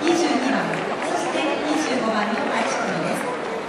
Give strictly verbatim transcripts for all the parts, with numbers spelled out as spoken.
にじゅうにばん、そしてにじゅうごばんの愛知組です。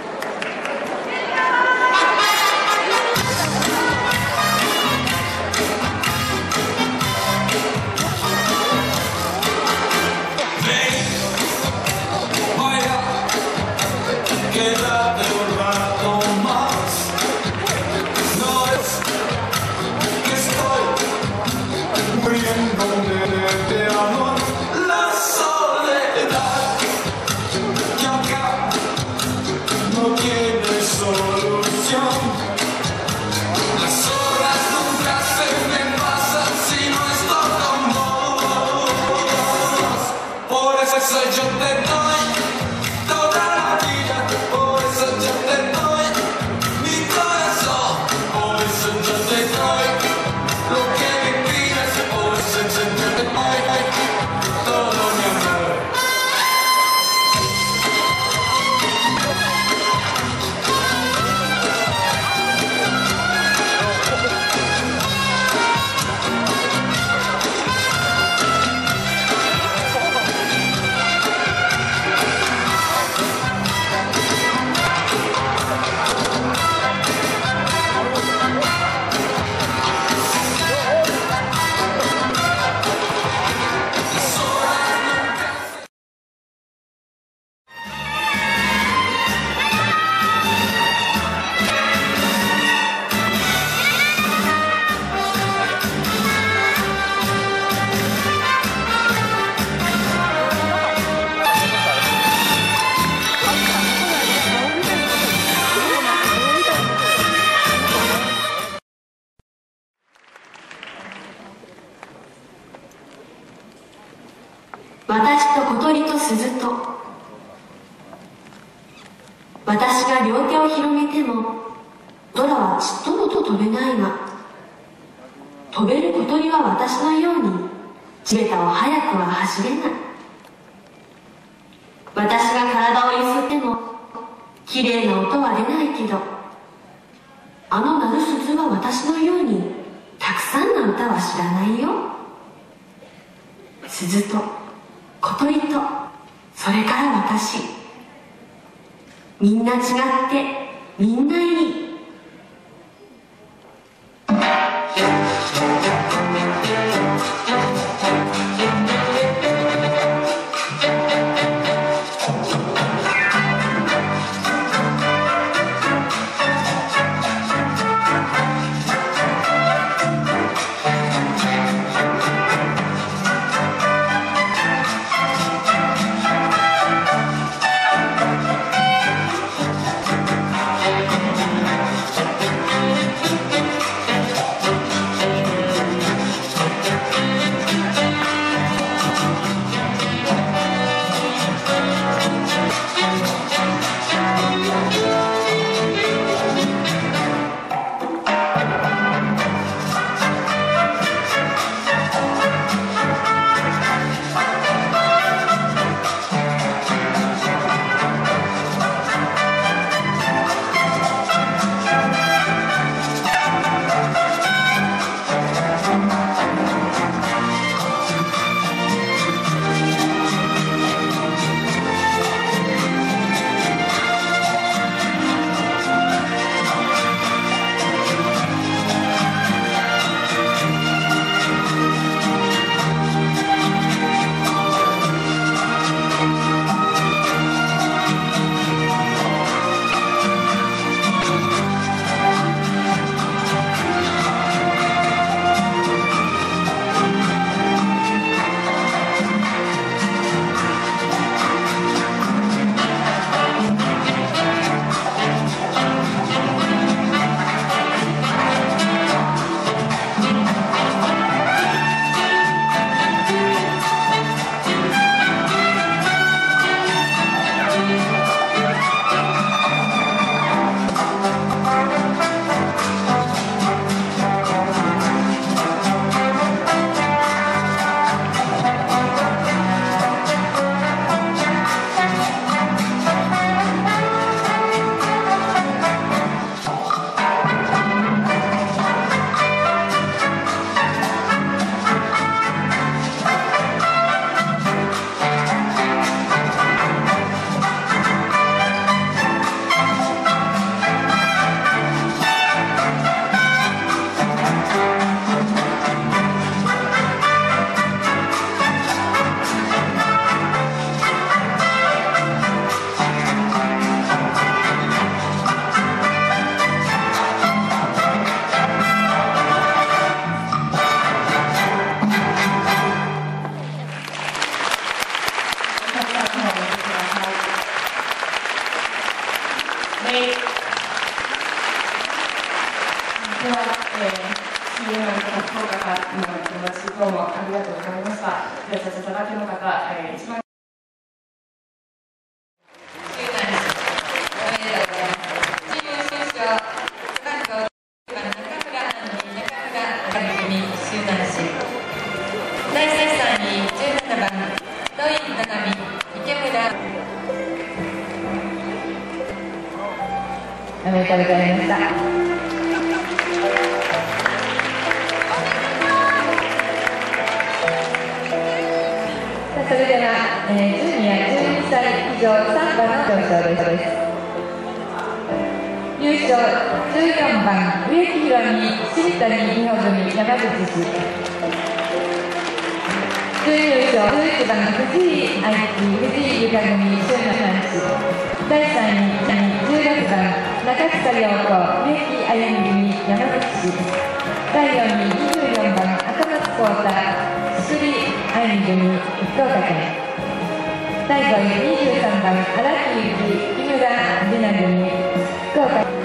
Soy yo te doy toda la vida, por eso yo te doy mi corazón, por eso yo te doy lo que me pidas, por eso yo te doy todo mi amor. 私と小鳥と鈴と、私が両手を広げても空はちっともと飛べないが、飛べる小鳥は私のように地べたを速くは走れない。私が体を揺すってもきれいな音は出ないけど、あの鳴る鈴は私のようにたくさんの歌は知らないよ。鈴と小鳥と、それから私、みんな違ってみんないい。 どうもありがとうございました。では、ちゃちゃちゃだけの方、えー、一番だいさんいじゅうななばん土井七海池村おめでとうございました。それでは、えー、ジュニアじゅうにさい以上さんばんの表彰です。優勝じゅうよんばん植木ひろみ新谷美穂組山口市。準優勝じゅういちばん藤井愛知藤井ゆか組周南市。だいさんいじゅうろくばん中草陽子植木あゆみ組山口市。だいよんいにじゅうよんばん赤松浩太首里あゆみ組福岡県。だいごいにじゅうさんばん荒木由紀木村里奈組福岡県。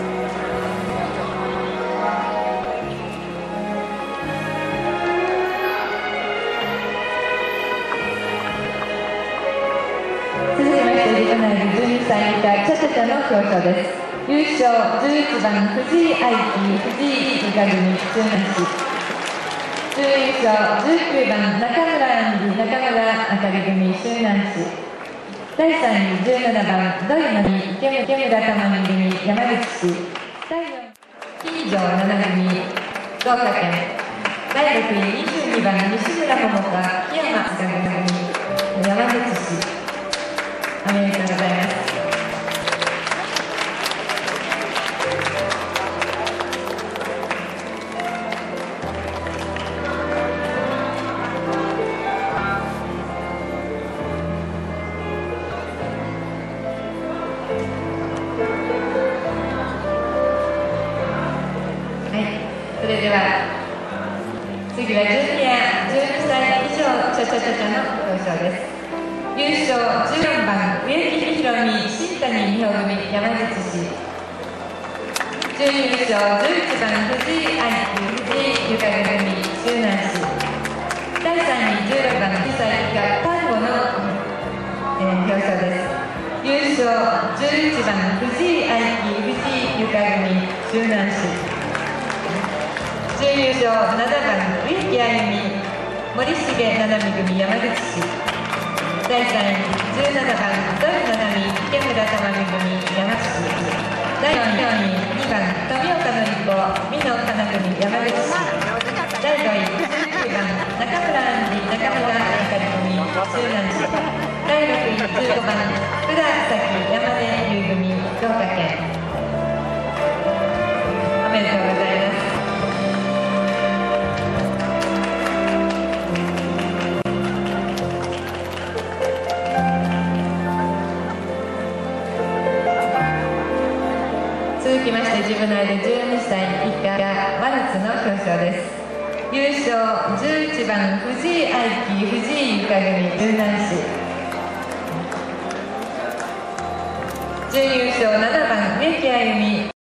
続きまして、同じじゅうにさい以下チャチャチャの表彰です。優勝じゅういちばん藤井愛知藤井ゆか組周南市。準優勝じゅうきゅうばん中村杏里中村あかり組周南市。だいさんいじゅうななばん土井のみ池村玉美組山口市。だいよんい金城七組福岡県。だいろくいにじゅうにばん西村桃香檜山あかり組山口市。おめでとうございます。はい、それでは次はジュニアじゅうにさい以上チャチャチャチャの表彰です。優勝じゅうよんばん植木ひろみ新谷美穂組山口市。準優勝じゅういちばん藤井愛知藤井ゆか組周南市。だいさんいじゅうろくばんじゅっさい以下丹後の、えー、表彰です。優勝じゅういちばん藤井愛知藤井ゆか組周南市。準優勝ななばん植木あゆみ森重七海組山口市。だいさんいじゅうななばん土井七海池村玉美組山口市。だいよんいにばん富岡のり子美濃かな組山口市。だいごいじゅうきゅうばん中村杏里中村あかり組周南市。だいろくいじゅうごばん福田咲山根優組福岡県。おめでとうございます。続きまして、自分の間じゅうにさい以下ワルツの表彰です。優勝じゅういちばん藤井愛知藤井ゆか組周南市。準優勝ななばん植木あゆみ